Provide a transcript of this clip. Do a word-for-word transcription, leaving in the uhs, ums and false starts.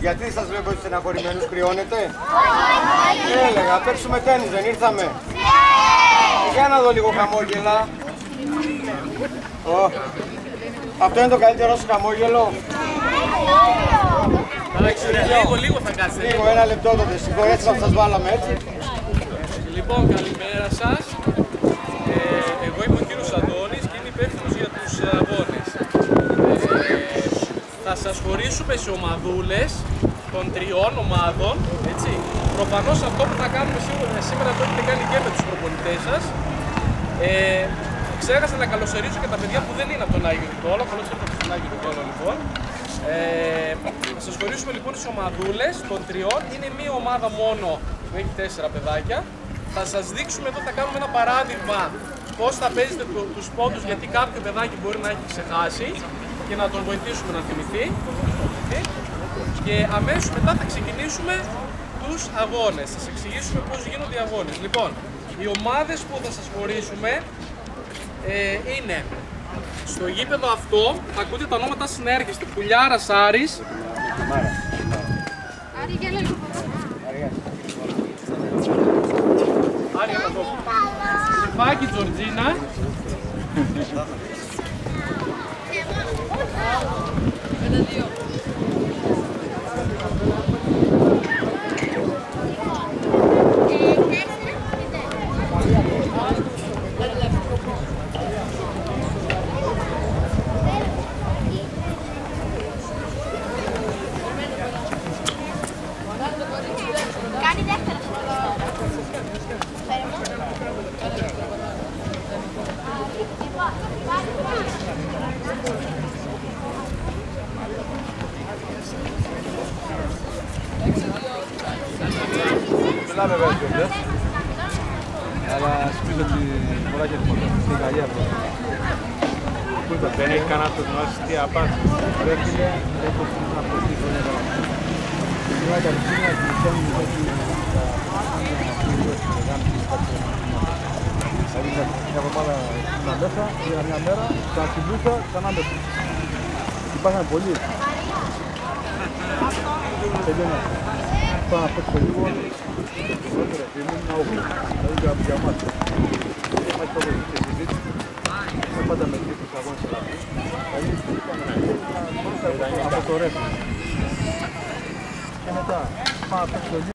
Γιατί σας βλέπω ότι στεναχωρημένους, κρυώνετε? Έλεγα, παίξουμε τένις, δεν ήρθαμε? Για να δω λίγο χαμόγελα. Oh. Αυτό είναι το καλύτερο σου χαμόγελο? Λίγο, λίγο θα κάτσει. Λίγο, ένα λεπτό τότε. Συγχωρέστε να σας βάλαμε έτσι. Λοιπόν, καλημέρα σας. Ε, εγώ είμαι ο κύριος Αντώνης και είμαι υπεύθυνος για τους αγώνες. Ε, θα σας χωρίσουμε σε ομαδούλες των τριών ομάδων, έτσι. Προφανώς αυτό που θα κάνουμε σήμερα, σήμερα το έχετε κάνει και με τους προπονητές σας. Ε, ξέχασα να καλωσορίσω και τα παιδιά που δεν είναι από τον Άγιο Νικόλο. Καλώς ήρθατε στον Άγιο Νικόλο, λοιπόν. Ε, θα σας χωρίσουμε λοιπόν τις ομαδούλες των τριών. Είναι μία ομάδα μόνο που έχει τέσσερα παιδάκια. Θα σας δείξουμε εδώ, θα κάνουμε ένα παράδειγμα πώς θα παίζετε το, τους πόντους, γιατί κάποιο παιδάκι μπορεί να έχει ξεχάσει και να τον βοηθήσουμε να θυμηθεί. Και αμέσως μετά θα ξεκινήσουμε τους αγώνες. Θα σας εξηγήσουμε πώς γίνονται οι αγώνες. Λοιπόν, οι ομάδες που θα σας χωρίσουμε ε, είναι στο γήπεδο αυτό, θα ακούτε τα ονόματα συνέρχεστε. Πουλιάρας Άρης. Άρη, για λίγο. Άρη, έλα εδώ. Στεφάκη Τζορτζίνα. Κάνει δεύτερο Μιλάμε βέβαια κιόλας. Αλλά σπίτι ότι πολλά και τίποτα. Στην Γαλλία αυτό. Δεν έχει κανένα αυτό την βάση τι απάτη. Πρέπει να έχω να αποστήσω νερό. Στην Γαλλία καλυψίνια και η Σόνη μου έχει δηλαδή μια εβδομάδα ήμουν μέσα, πήγα μια μέρα, ξαναξυμπούσα, ξανά μέσα. Υπάρχουν πολλοί. Τελειώνα. Πάω να παίξω λίγο. Ήμουν ένα όγλο. Δηλαδή για μάτια. Υπάρχει το βοηθή και συζήτηση. Δεν πάντα με τρεις αγώνες σε λαβή. Δηλαδή, από το ρεύμα. Και μετά, πάω να παίξω λίγο.